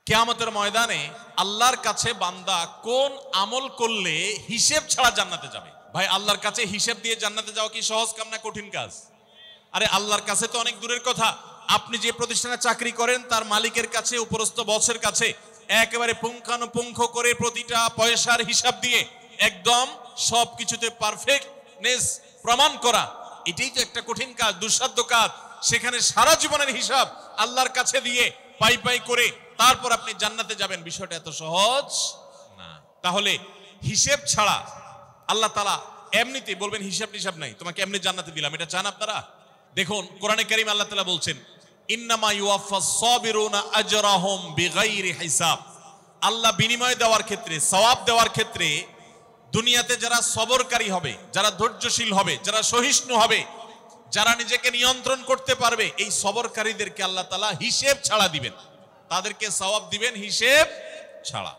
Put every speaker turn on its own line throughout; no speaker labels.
কিয়ামতের ময়দানে আল্লাহর কাছে বান্দা কোন আমল করলে হিসেব ছাড়া জান্নাতে যাবে? ভাই, আল্লাহর কাছে হিসেব দিয়ে জান্নাতে যাওয়া কি সহজ কাম না কঠিন কাজ? আরে আল্লাহর কাছে তো অনেক দূরের কথা। আপনি যে প্রতিষ্ঠানে চাকরি করেন তার মালিকের কাছে, উপরস্থ বসের কাছে একেবারে পুঙ্খানুপুঙ্খ করে প্রতিটা পয়সার হিসাব দিয়ে একদম সবকিছুতে পারফেক্টনেস প্রমাণ করা, এটাই তো একটা কঠিন কাজ, দুঃসাধ্য কাজ। সেখানে সারা জীবনের হিসাব আল্লাহর কাছে দিয়ে পাই পাই করে তারপর আপনি জান্নাতে যাবেন, বিষয়টা এত সহজ না। তাহলে হিসেব ছাড়া আল্লাহ তাআলা এমনিতে বলবেন হিসাব টিসাব নাই, তোমাকে এমনি জান্নাতে দিলাম, এটা চান আপনারা? দেখুন কোরআনে কারীম আল্লাহ তাআলা বলছেন ইন্নামা ইউওয়াফাস সাবিরুনা আজরাহুম বিগাইরি হিসাব। আল্লাহ বিনিময় দেওয়ার ক্ষেত্রে, সওয়াব দেওয়ার ক্ষেত্রে দুনিয়াতে যারা সবরকারী হবে, যারা ধৈর্যশীল হবে, যারা সহিষ্ণু হবে, যারা নিজেকে নিয়ন্ত্রণ করতে পারবে, এই সবরকারীদেরকে আল্লাহ তাআলা হিসেব ছাড়া দিবেন, তাদেরকে সওয়াব দিবেন হিসেব ছাড়া।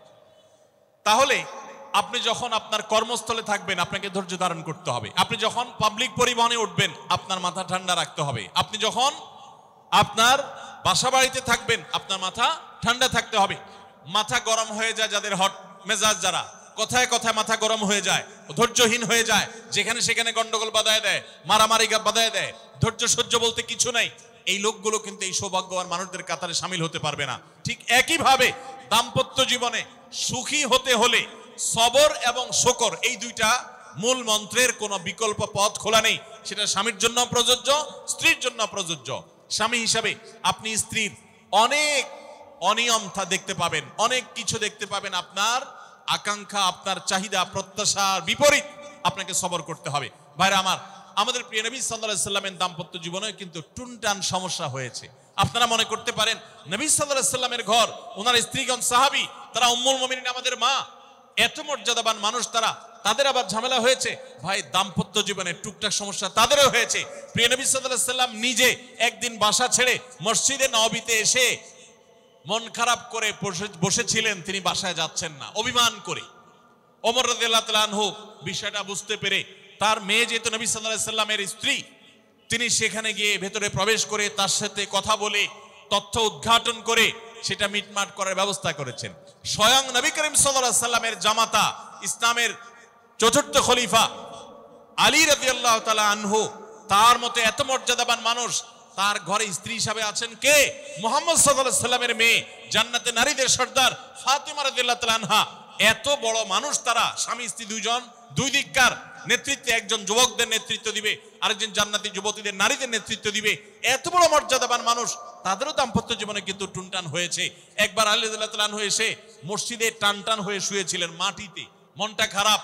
তাহলে আপনি যখন আপনার কর্মস্থলে থাকবেন আপনাকে ধৈর্য ধারণ করতে হবে। আপনি যখন পাবলিক পরিবহনে উঠবেন আপনার মাথা ঠান্ডা রাখতে হবে। আপনি যখন আপনার বাসা বাড়িতে থাকবেন আপনার মাথা ঠান্ডা থাকতে হবে। মাথা গরম হয়ে যায় যাদের, হট মেজাজ যারা, কথায় কথায় মাথা গরম হয়ে যায়, ধৈর্যহীন হয়ে যায়, যেখানে সেখানে গন্ডগোল বাধায় দেয়, মারামারি বাধায় দেয়, ধৈর্য সহ্য বলতে কিছু নাই, এই লোকগুলো কিন্তু এই সৌভাগ্যবান মানুষদের কাতারে শামিল হতে পারবে না। ঠিক একইভাবে দাম্পত্য জীবনে সুখী হতে হলে সবর এবং শকর, এই দুইটা মূল মন্ত্রের কোনো বিকল্প পথ খোলা নেই। সেটা স্বামীর জন্য প্রযোজ্য, স্ত্রীর জন্য প্রযোজ্য। স্বামী হিসাবে আপনি স্ত্রীর অনেক অনিয়মতা দেখতে পাবেন, অনেক কিছু দেখতে পাবেন, আপনার আকাঙ্ক্ষা, আপনার চাহিদা, প্রত্যাশার বিপরীত আপনাকে সবর করতে হবে। ভাইরা আমার, আমাদের প্রিয় নবী সাল্লাল্লাহু আলাইহি সাল্লামের দাম্পত্য জীবনে কিন্তু টুনটান সমস্যা হয়েছে। আপনারা মনে করতে পারেন নবী সাল্লাল্লাহু আলাইহি সাল্লামের ঘর, ওনার স্ত্রীগণ সাহাবী, তারা উম্মুল মুমিনিন আমাদের মা, এত মর্যাদাবান মানুষ তারা, তাদের আবার ঝামেলা হয়েছে। ভাই, দাম্পত্য জীবনে টুকটাক সমস্যা তাদেরও হয়েছে। প্রিয় নবী সাল্লাল্লাহু আলাইহি সাল্লাম নিজে একদিন বাসা ছেড়ে মসজিদে নববীতে এসে মন খারাপ করে বসেছিলেন, তিনি বাসায় যাচ্ছেন না, অভিমান করে। ওমর রাদিয়াল্লাহু তাআলা আনহু বিষয়টা বুঝতে পেরে, তার মেয়ে যেহেতু নবী সাল্লাল্লাহু আলাইহি সাল্লামের স্ত্রী, তিনি সেখানে গিয়ে ভেতরে প্রবেশ করে তার সাথে কথা বলে তথ্য উদ্ঘাটন করে সেটা মিটমাট করার ব্যবস্থা করেছেন। স্বয়ং নবী করিম সাল্লাল্লাহু আলাইহি সাল্লামের জামাতা, ইসলামের চতুর্থ খলিফা আলী রাদিয়াল্লাহু তাআলা আনহু, তার মতো এত মর্যাদাবান মানুষ, তার ঘরে স্ত্রী হিসাবে আছেন কে? মুহাম্মদ সাল্লাল্লাহু আলাইহি সাল্লামের মেয়ে, জান্নাতে নারীদের সর্দার ফাতেমা রাদিয়াল্লাহু তাআলা আনহা। এত বড় মানুষ তারা, স্বামী স্ত্রী দুইজন, দুই দিককার নেতৃত্বে, একজন যুবকদের নেতৃত্ব দিবে, আরেকজন জান্নাতি যুবতীদের, নারীদের নেতৃত্ব দিবে। এত বড় মর্যাদাবান মানুষ, তাদেরও দাম্পত্য জীবনে কিন্তু টুনটান হয়েছে। একবার আলী রাদিয়াল্লাহু তাআলা আনহু এসে মসজিদে টানটান হয়ে শুয়েছিলেন মাটিতে, মনটা খারাপ,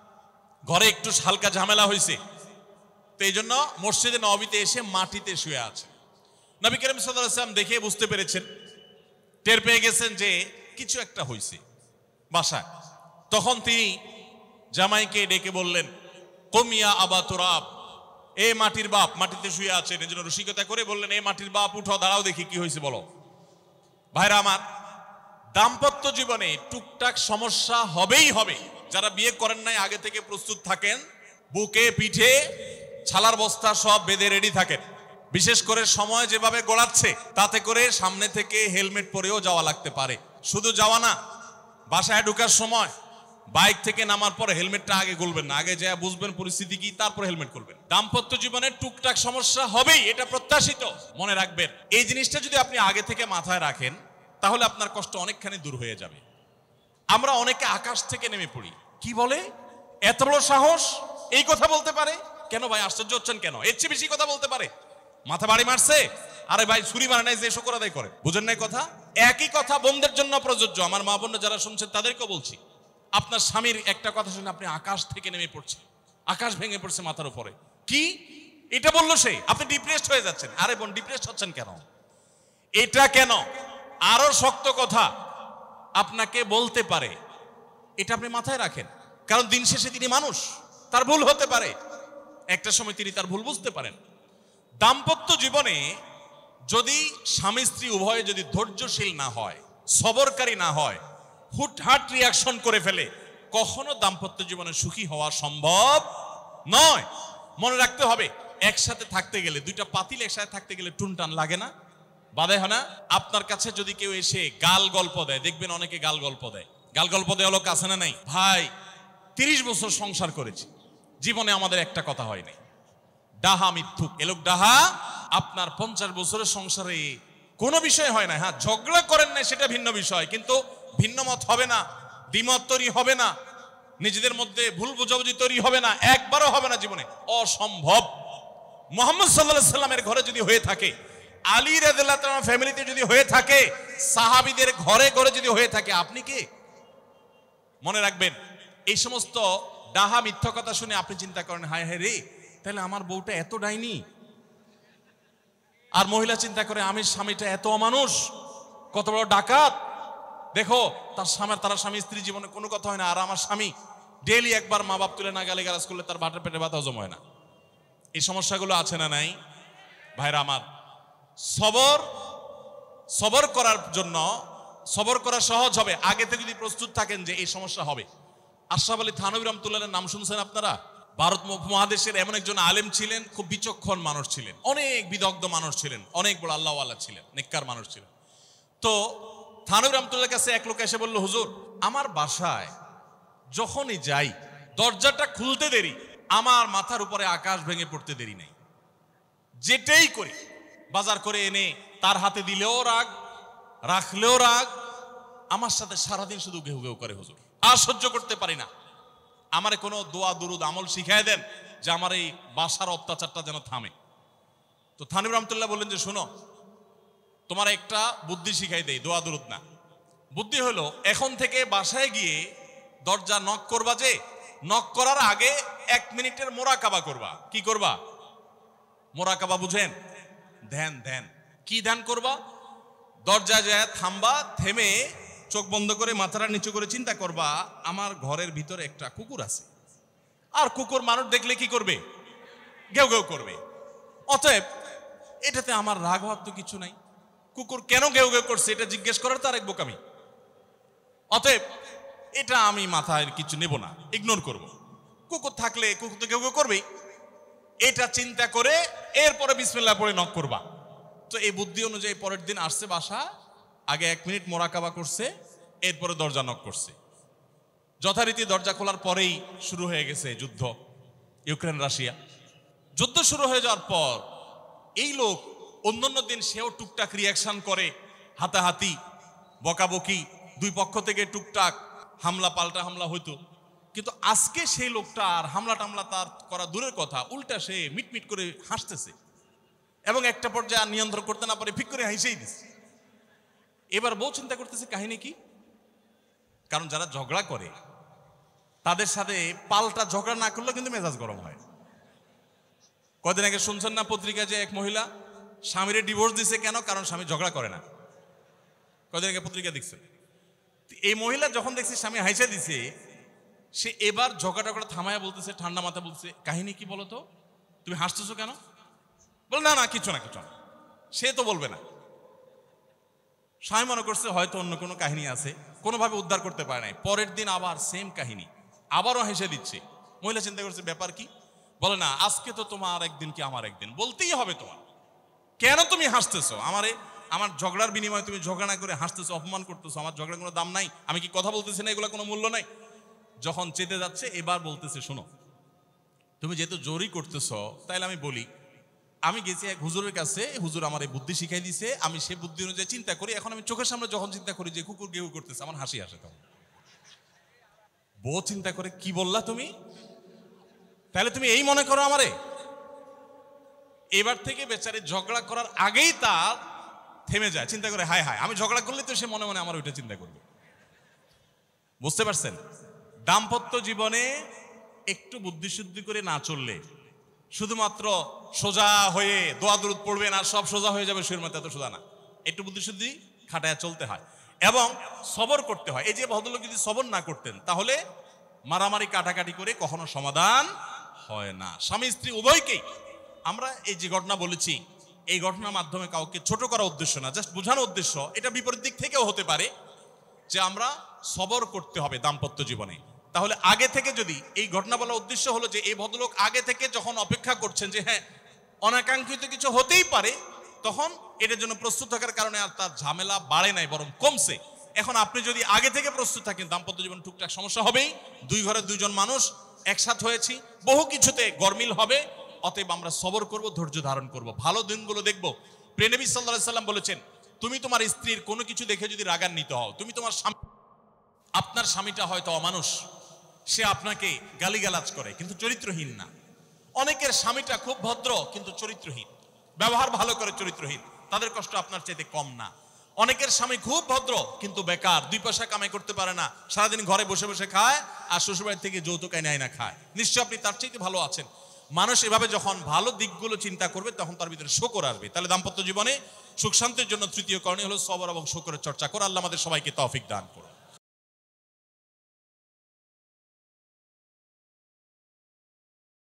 ঘরে একটু হালকা ঝামেলা হয়েছে, তো এই জন্য মসজিদে নববীতে এসে মাটিতে শুয়ে আছে। নবী করিম সাল্লাল্লাহু আলাইহি ওয়াসাল্লাম দেখে বুঝতে পেরেছেন, টের পেয়ে গেছেন যে কিছু একটা হয়েছে বাসায়। তখন তিনি জামাইকে ডেকে বললেন, কমিয়া আবা তুরাব, এ মাটির বাপ, মাটিতে শুয়ে আছেন, এজন্য রসিকতা করে বললেন, এ মাটির বাপ উঠো, দাঁড়াও দেখি কি হয়েছে বলো। ভাইরা আমার, দাম্পত্য জীবনে টুকটাক সমস্যা হবেই হবে। যারা বিয়ে করেন নাই আগে থেকে প্রস্তুত থাকেন, বুকে পিঠে ছালার বস্তা সব বেঁধে রেডি থাকেন। বিশেষ করে সময় যেভাবে গড়াচ্ছে, তাতে করে সামনে থেকে হেলমেট পরেও যাওয়া লাগতে পারে। শুধু যাওয়া না, বাসায় ঢোকার সময় বাইক থেকে নামার পর হেলমেটটা আগে খুলবেন না, আগে যা বুঝবেন পরিস্থিতি কি, তারপর হেলমেট খুলবেন। দাম্পত্য জীবনে টুকটাক সমস্যা হবেই, এটা প্রত্যাশিত, মনে রাখবেন। এই জিনিসটা যদি আপনি আগে থেকে মাথায় রাখেন তাহলে আপনার কষ্ট অনেকখানি দূর হয়ে যাবে। আমরা অনেকে আকাশ থেকে নেমে পড়ি, কি বলে, এত বড় সাহস, এই কথা বলতে পারে কেন? ভাই আশ্চর্য হচ্ছেন কেন? এর চেয়ে বেশি কথা বলতে পারে, মাথা বাড়ি মারছে, আরে ভাই ছুরি মারা নাই যে শুকর আদায় করে, বুঝেন নাই কথা? একই কথা বোনদের জন্য প্রযোজ্য। আমার মা বোন যারা শুনছেন তাদেরকেও বলছি, আপনার স্বামীর একটা কথা শুনে আপনি আকাশ থেকে নেমে পড়ছেন, আকাশ ভেঙে পড়ছে মাথার উপরে, কি এটা বললো সে, আপনি ডিপ্রেসড হয়ে যাচ্ছেন। আরে বোন, ডিপ্রেসড হচ্ছেন কেন? এটা কেন? আরো শক্ত কথা আপনাকে বলতে পারে, এটা আপনি মাথায় রাখেন, কারণ দিন শেষে তিনি মানুষ, তার ভুল হতে পারে, একটা সময় তিনি তার ভুল বুঝতে পারেন। দাম্পত্য জীবনে যদি স্বামী স্ত্রী উভয়ে যদি ধৈর্যশীল না হয়, সবরকারী না হয়, হুটহাট রিয়াকশন করে ফেলে, কখনো দাম্পত্য জীবনে সুখী হওয়া সম্ভব নয়। মনে রাখতে হবে, একসাথে থাকতে গেলে, দুইটা পাতিল একসাথে থাকতে গেলে টুনটান লাগে না? বাধে হয় না? আপনার কাছে যদি কেউ এসে গাল গল্প দেয়, দেখবেন অনেকে গাল গল্প দেয়। গাল গল্প দেওয়া লোক আছে না নাই? ভাই 30 বছর সংসার করেছি, জীবনে আমাদের একটা কথা হয় নাই। ডাহা মিথ্যুক, এ লোক ডাহা। আপনার 50 বছরের সংসারে কোনো বিষয় হয় না। হ্যাঁ, ঝগড়া করেন না সেটা ভিন্ন বিষয়, কিন্তু ভিন্ন মত হবে না, দ্বিমত তৈরি হবে না, নিজেদের মধ্যে ভুল বোঝাবুঝি তৈরি হবে না, একবারও হবে না জীবনে, অসম্ভব। মুহাম্মদ সাল্লাল্লাহু আলাইহি সাল্লামের ঘরে যদি হয়ে থাকে, আলী রাদিয়াল্লাহু তাআলা ফ্যামিলিতে যদি হয়ে থাকে, সাহাবীদের ঘরে ঘরে যদি হয়ে থাকে, আপনি কে? মনে রাখবেন, এই সমস্ত ডাহা মিথ্যা কথা শুনে আপনি চিন্তা করেন, হায় হায় রে, তাহলে আমার বউটা এত ডাইনি। আর মহিলা চিন্তা করে, আমি স্বামীটা এত অমানুষ, কত বড় ডাকাত। দেখো তার স্বামী স্ত্রী জীবনে কোনো কথা হয় না, আর আমার স্বামী ডেইলি একবার মা বাপ তুলে না গালি গালাজ করলে তার ভাতের পেটে ভাত হজম হয় না। এই সমস্যাগুলো আছে না নাই? ভাইরা আমার, সবর করার জন্য, সবর করা সহজ হবে আগে থেকে যদি প্রস্তুত থাকেন যে এই সমস্যা হবে। আশরাফ আলী থানভী রাহমাতুল্লাহর নাম শুনছেন আপনারা? ভারত মহাদেশের এমন একজন আলেম ছিলেন, খুব বিচক্ষণ মানুষ ছিলেন, অনেক বিদগ্ধ মানুষ ছিলেন, অনেক বড় আল্লাহওয়ালা ছিলেন, নেককার মানুষ ছিলেন। তো থানভী রাহমাতুল্লাহর কাছে এক লোক এসে বলল, হুজুর, আমার বাসায় যখনই যাই দরজাটা খুলতে দেরি, আমার মাথার উপরে আকাশ ভেঙে পড়তে দেরি নেই। যেটাই করি, বাজার করে এনে তার হাতে দিলেও রাগ, রাখলেও রাগ, আমার সাথে সারাদিন শুধু ঘেউ ঘেউ করে হুজুর, আর সহ্য করতে পারি না। আমারে কোনো দোয়া দুরুদ আমল শিখায় দেন যে আমার এই বাসার অত্যাচারটা যেন থামে। তো থানভী রাহমাতুল্লাহ বললেন যে, শোনো, তোমার একটা বুদ্ধি শিখাই দেই, দোয়া দুরুদ না। বুদ্ধি হলো, এখন থেকে বাসায় গিয়ে দরজা নক করবা, যে নক করার আগে 1 মিনিটের মোরাকাবা করবা। কি করবা? মোরাকাবা বুঝেন? ধ্যান। ধ্যান কি ধ্যান করবা? দরজায় যায় থামবা, থেমে চোখ বন্ধ করে মাথাটা নিচু করে চিন্তা করবা, আমার ঘরের ভিতরে একটা কুকুর আছে, আর কুকুর মানুষ দেখলে কি করবে? ঘেউ ঘেউ করবে। অতএব এটাতে আমার রাগ হওয়ার তো কিছু নাই, কুকুর কেন ঘেউ ঘেউ করছে এটা জিজ্ঞেস করার তার এক বোকামি। অতএব এটা আমি মাথায় কিছু নেব না, ইগনোর করব। কুকুর থাকলে কুকুর তো ঘেউ ঘেউ করবেই, এটা চিন্তা করে এরপরে বিসমিল্লাহ পড়ে নক করবা। তো এই বুদ্ধি অনুযায়ী পরের দিন আসছে বাসা, আগে 1 মিনিট মোরাকাবা করছে, এরপরে দরজা নক করছে। যথারীতি দরজা খোলার পরেই শুরু হয়ে গেছে যুদ্ধ, ইউক্রেন রাশিয়া। যুদ্ধ শুরু হয়ে যাওয়ার পর এই লোক অন্যান্য দিন সেও টুকটাক রিয়াকশন করে, হাতাহাতি, বকাবকি, দুই পক্ষ থেকে টুকটাক হামলা পাল্টা হামলা হইতো। কিন্তু আজকে সেই লোকটা আর হামলা টামলা তার করা দূরের কথা, উল্টা সে মিটমিট করে হাসতেছে, এবং একটা পর্যায়ে আর নিয়ন্ত্রণ করতে না পারে ফিক করে হাসেই দিচ্ছে। এবার বউ চিন্তা করতেছে কাহিনী কি, কারণ যারা ঝগড়া করে তাদের সাথে পাল্টা ঝগড়া না করলেও কিন্তু মেজাজ গরম হয়। কদিন আগে শুনছেন না পত্রিকায় যে এক মহিলা স্বামীরে ডিভোর্স দিছে, কেন? কারণ স্বামী ঝগড়া করে না। কদিন আগে পত্রিকা দেখছেন? এই মহিলা যখন দেখছে স্বামী হাইসা দিছে, সে এবার ঝগড়া করে থামায়া বলতেছে, ঠান্ডা মাথা বলছে, কাহিনী কি বলো তো, তুমি হাসতেছো কেন? বল না কিছু না। সে তো বলবে না। স্বামী মনে করছে হয়তো অন্য কোনো কাহিনী আছে, কোনোভাবে উদ্ধার করতে পারে নাই। পরের দিন আবার সেম কাহিনী, আবারও হেসে দিচ্ছে। মহিলা চিন্তা করছে ব্যাপার কি, বলে না আজকে তো তোমার একদিন কি আমার একদিন, বলতেই হবে তোমার। কেন তুমি হাসতেছো? আমার ঝগড়ার বিনিময়ে তুমি ঝগড়া না করে হাসতেছো, অপমান করতেছো। আমার ঝগড়ার কোনো দাম নাই, আমি কি কথা বলতেছি না, এগুলো কোনো মূল্য নাই। যখন চেতে যাচ্ছে এবার বলতেছে, শোনো, তুমি যেহেতু জোরই করতেছো, তাইলে আমি বলি, আমি গেছি এক হুজুরের কাছে, হুজুর আমার এই বুদ্ধি শিখাই দিছে, আমি সেই বুদ্ধি অনুযায়ী চিন্তা করি। এখন আমি চোখের সামনে যখন চিন্তা করি যে কুকুর গেউ করতেছে, আমার হাসি আসে। তখন বউ চিন্তা করে, কি বললা তুমি? তাহলে তুমি এই মনে করো আমারে? এবার থেকে বেচারি ঝগড়া করার আগেই তার থেমে যায়, চিন্তা করে হায় হায়, আমি ঝগড়া করলে তো সে মনে মনে আমার ওইটা চিন্তা করবে। বুঝতে পারছেন? দাম্পত্য জীবনে একটু বুদ্ধিশুদ্ধি করে না চললে, শুধুমাত্র সোজা হয়ে দোয়া দুরুদ পড়বেন আর সব সোজা হয়ে যাবে, শুয়ের মতো, এত সোজা না। একটু বুদ্ধিশুদ্ধি খাটায় চলতে হয় এবং সবর করতে হয়। এই যে ভদ্রলোক যদি সবর না করতেন, তাহলে মারামারি কাটাকাটি করে কখনো সমাধান হয় না। স্বামী স্ত্রী উভয়কেই আমরা এই যে ঘটনা বলেছি, এই ঘটনার মাধ্যমে কাউকে ছোট করা উদ্দেশ্য না, জাস্ট বোঝানোর উদ্দেশ্য। এটা বিপরীত দিক থেকেও হতে পারে যে আমরা সবর করতে হবে দাম্পত্য জীবনে। তাহলে আগে থেকে যদি এই ঘটনা বলার উদ্দেশ্য হলো যে এই ভদ্রলোক আগে থেকে যখন অপেক্ষা করছেন যে হ্যাঁ অনাকাঙ্ক্ষিত কিছু হতেই পারে, তখন এটার জন্য প্রস্তুত থাকার কারণে আর তার ঝামেলা বাড়ে নাই, বরং কমছে। এখন আপনি যদি আগে থেকে প্রস্তুত থাকেন, দাম্পত্য জীবন টুকটাক সমস্যা হবেই, দুই ঘরে দুইজন মানুষ একসাথে হয়েছি, বহু কিছুতে গরমিল হবে। অতএব আমরা সবর করব, ধৈর্য ধারণ করব, ভালো দিনগুলো দেখব। প্রিয় নবী সাল্লাল্লাহু আলাইহি সাল্লাম বলেছেন, তুমি তোমার স্ত্রীর কোনো কিছু দেখে যদি রাগান্বিত হও, তুমি তোমার আপনার স্বামীটা হয়তো অমানুষ, সে আপনাকে গালিগালাজ করে কিন্তু চরিত্রহীন না। অনেকের স্বামীটা খুব ভদ্র কিন্তু চরিত্রহীন, ব্যবহার ভালো করে চরিত্রহীন, তাদের কষ্ট আপনার চাইতে কম না। অনেকের স্বামী খুব ভদ্র কিন্তু বেকার, 2 পয়সা কামাই করতে পারে না, সারাদিন ঘরে বসে বসে খায় আর শ্বশুরবাড়ি থেকে যৌতুক এনে না খায়, নিশ্চয় আপনি তার চাইতে ভালো আছেন। মানুষ এভাবে যখন ভালো দিকগুলো চিন্তা করবে তখন তার ভিতরে শুকর আসবে। তাহলে দাম্পত্য জীবনে সুখ শান্তির জন্য তৃতীয় করণীয় হলো সবর এবং শুকরের চর্চা করা। আল্লাহ আমাদের সবাইকে তৌফিক দান করুন।